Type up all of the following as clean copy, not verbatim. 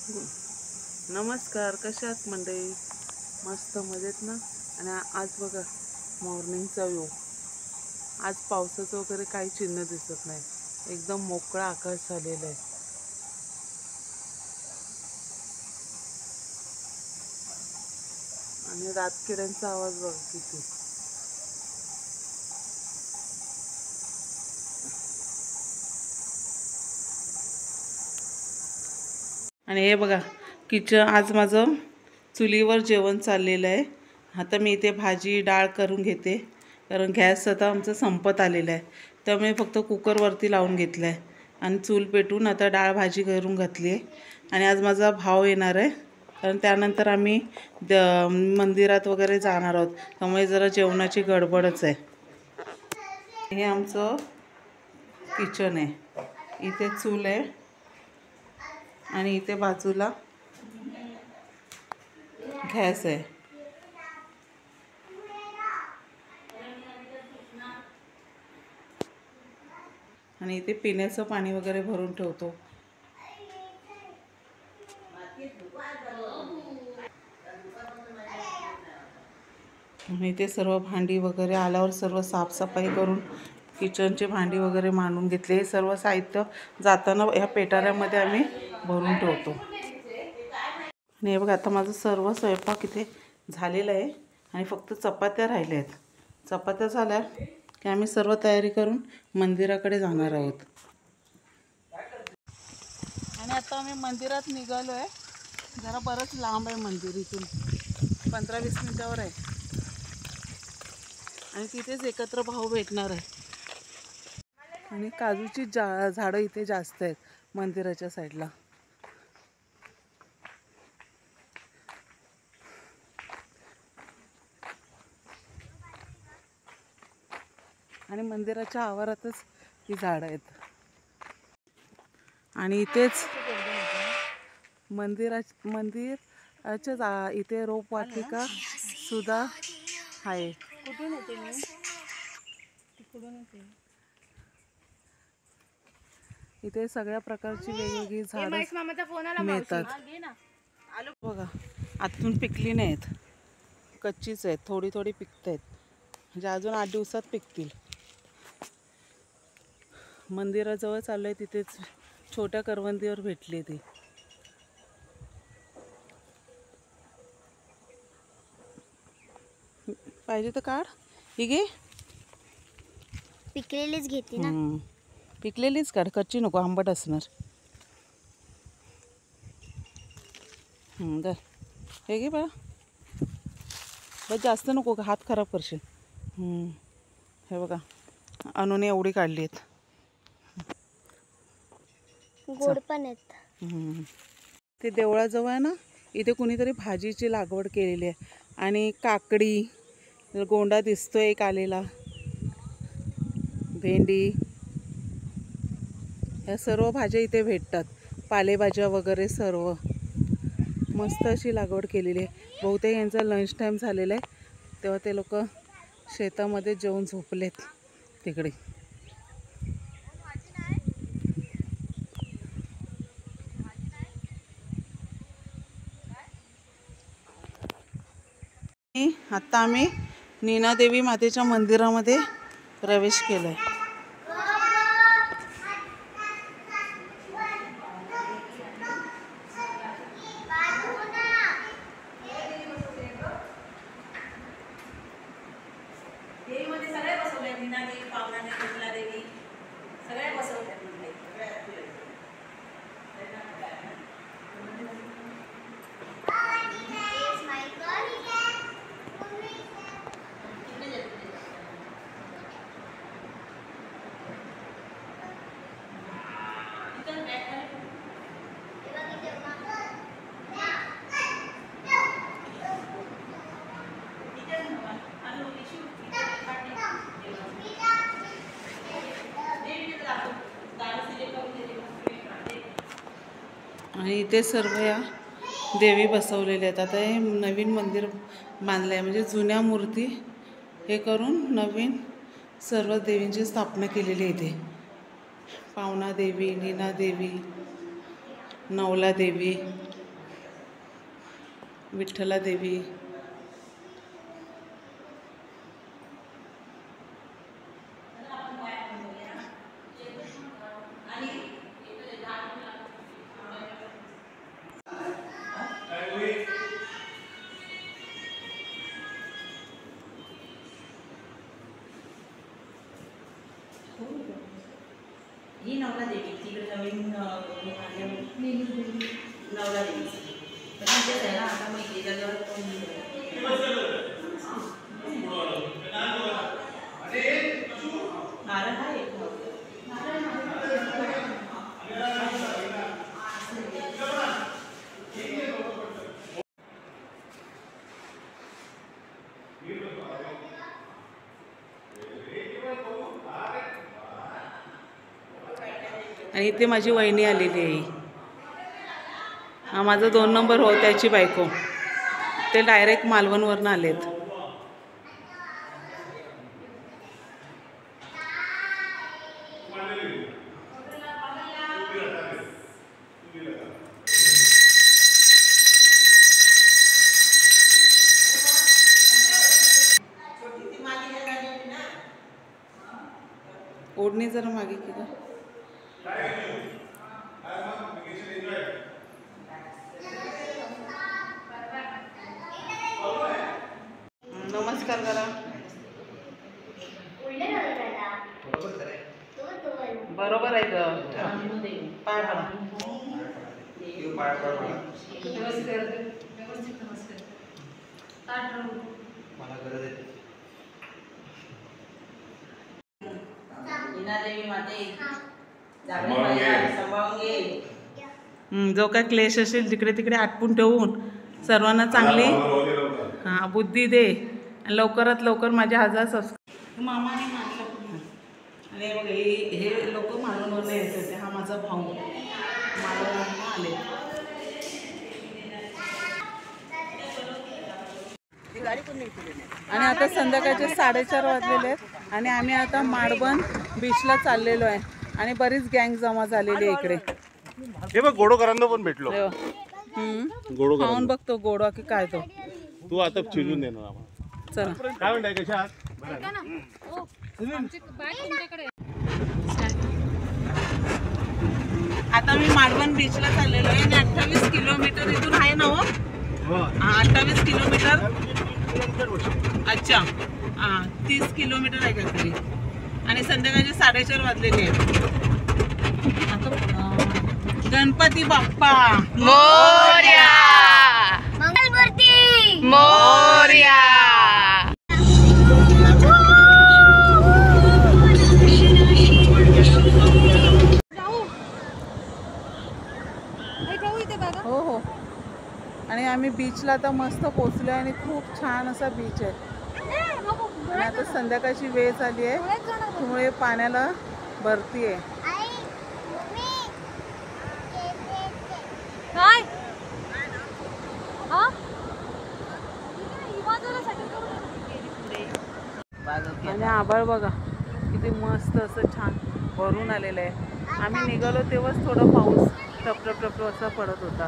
नमस्कार, कशा आहात मंडळी? मस्त मजेत ना? आणि आज बघा मॉर्निंगचा व्यू. आज पावसाचं वगैरे काही चिन्ह दिसत नाही, एकदम मोकळा आकाश झालेला आहे. आणि रातकिड्यांचा आवाज बघ किती. आणि हे बघा किचन, आज माझं चुलीवर जेवण चाललेलं आहे. आता मी इथे भाजी डाळ करून घेते, कारण गॅस आता आमचं संपत आलेलं आहे. त्यामुळे फक्त कुकरवरती लावून घेतलं आहे आणि चूल पेटून आता डाळ भाजी करून घातली आहे. आणि आज माझा भाव येणार आहे, कारण त्यानंतर आम्ही मंदिरात वगैरे जाणार आहोत, त्यामुळे जरा जेवणाची गडबडच आहे. हे आमचं किचन आहे, इथे चूल आहे आणि इथे बाजूला गॅस आहे. आणि इथे पिण्याचं पाणी वगैरे भरून ठेवतो. आणि इथे सर्व भांडी वगैरे आल्यावर सर्व साफसफाई करून किचनचे भांडी वगैरे मांडून घेतले. हे सर्व साहित्य जाताना ह्या पेटाऱ्यामध्ये आम्ही भरून ठेवतो. आणि हे बघा, आता माझं सर्व स्वयंपाक इथे झालेलं आहे आणि फक्त चपात्या राहिल्या आहेत. चपात्या झाल्या की आम्ही सर्व तयारी करून मंदिराकडे जाणार आहोत. आणि आता आम्ही मंदिरात निघालो आहे. जरा बरंच लांब आहे मंदिर, इथून 15-20 मिनिटावर आहे. आणि तिथेच एकत्र भाव भेटणार आहे. आणि काजूची झाडं इथे जास्त आहेत मंदिराच्या साईडला. आणि मंदिराच्या आवारातच ही झाडं आहेत. आणि इथेच मंदिराच्या इथे रोपवाटिका सुद्धा आहे. कुठून येते मी? तिकडून येते. इथे सगळ्या प्रकारची वेगवेगळी झाडं मिळतात. बघा, आतून पिकली नाहीत, कच्चीच आहेत, थोडी थोडी पिकत आहेत, म्हणजे अजून 8 दिवसात पिकतील. मंदिराजवळ चाललंय, तिथेच छोट्या करवंदीवर भेटली ती. पाहिजे तर काढ, ही घे. पिकलेलीच घेते ना. पिकलेलीच काढ, कच्ची नको, आंबट असणार. दर हे घे बघा, बस जास्त नको, हात खराब करशील. हे बघा, अनुने एवढी काढली आहेत. गोड पण आहेत. ते देवळाजवळ आहे ना, इथे कुणीतरी भाजीची लागवड केलेली आहे. आणि काकडी, गोंडा दिसतोय एक आलेला, भेंडी, ह्या सर्व भाज्या इथे भेटतात. पालेभाज्या वगैरे सर्व मस्त अशी लागवड केलेली आहे. बहुतेक यांचा लंच टाईम झालेला आहे, तेव्हा ते लोक शेतामध्ये जेवून झोपलेत तिकडे. आता आम्ही नीनादेवी मातेच्या मंदिरामध्ये प्रवेश केलाय. आणि इथे सर्व या देवी बसवलेल्या आहेत. आता हे नवीन मंदिर बांधलं आहे, म्हणजे जुन्या मूर्ती हे करून नवीन सर्व देवींची स्थापना केलेली आहे. इथे पावना देवी, नीना देवी, नवला देवी, विठ्ठला देवी, ही नवला देवी तिकडे नवीन नवला देवी तिथेच आहे ना. आता मग त्याच्याजवळ नारळ आहे. आणि इथे माझी वहिनी आलेली आहे. हा माझा 2 नंबर हो त्याची बायको. ते डायरेक्ट मालवणवरनं आलेत. ओढणी जरा मागे की का. नमस्कार करा. बरोबर आहे ग. पाय पडा. जो काय क्लेश असेल तिकडे तिकडे आटपून ठेवून सर्वांना चांगली बुद्धी दे. लवकरात लवकर माझ्या 1000 सबस्क्राईब. मामाने मानलं. आणि बघ हे लोक मालवणवरून यायचे होते. हा माझा भाऊ मालवणवरून आले. आणि आता संध्याकाळचे 4:30 वाजलेले आहेत आणि आम्ही आता माडबन बीचला चाललेलो आहे. आणि बरीच गँग जमा झालेली आहे इकडे. हे बघ गोडोकरांना पण भेटलो. गोडो खाऊन बघतो गोडवा की काय तो. तू आता चिरून देणार आम्हाला. चला काय म्हणताय कशा आहात? आता मी माडबन बीचला चाललेलो आहे आणि 28 किलोमीटर इथून आहे ना हो. 28 किलोमीटर. अच्छा हां 30 किलोमीटर आहे का तरी. आणि संध्याकाळचे 4:30 वाजलेले आहेत. गणपती बाप्पा मोरया, मंगलमूर्ती मोरया. हो हो. आणि आम्ही बीचला आता मस्त पोचलो आहे आणि खूप छान असा बीच आहे. आणि आता संध्याकाळची वेळ झाली आहे त्यामुळे पाण्याला भरती आहे. आणि आभाळ बघा किती मस्त असं छान भरून आलेलं आहे. आम्ही निघालो तेव्हाच थोडं पाऊस टपटप टपटप असा पडत होता.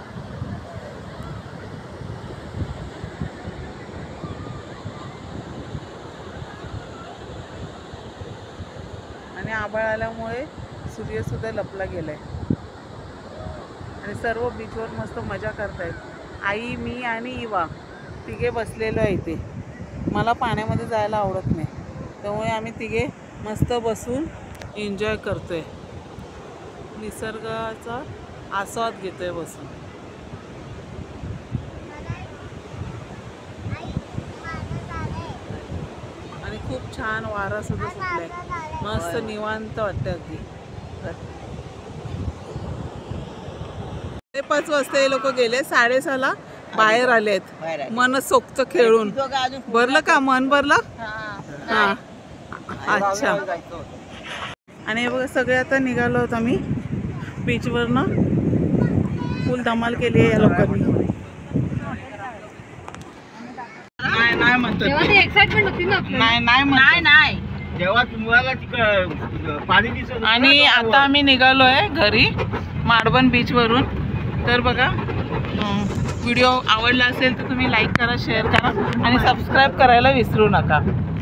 आणि आभाळ आल्यामुळे सूर्यसुद्धा लपला गेलाय. आणि सर्व बीचवर मस्त मजा करतायत. आई मी आणि इवा तिघे बसलेलो आहे इथे. मला पाण्यामध्ये जायला आवडत नाही त्यामुळे आम्ही तिघे मस्त बसून एन्जॉय करतोय. निसर्गाचा आस्वाद घेतोय बसून. आणि खूप छान वारा सुद्धा सुटलाय. मस्त निवांत वाटतं अगदी. 5 वाजता हे लोक गेले. 6:30 बाहेर आलेत मनसोक्त खेळून. भरलं का मन भरलं. हा अच्छा. आणि हे बघा सगळे आता निघालो आहोत आम्ही बीचवरनं. फुल धमाल केली आहे या लोकांनी. नाही म्हणतात नाही. जेव्हा तुम्हाला पाणी दिसत. आणि आता आम्ही निघालोय घरी माडबन बीचवरून. तर बघा व्हिडिओ आवडला असेल तर तुम्ही लाईक करा, शेअर करा आणि सबस्क्राईब करायला विसरू नका.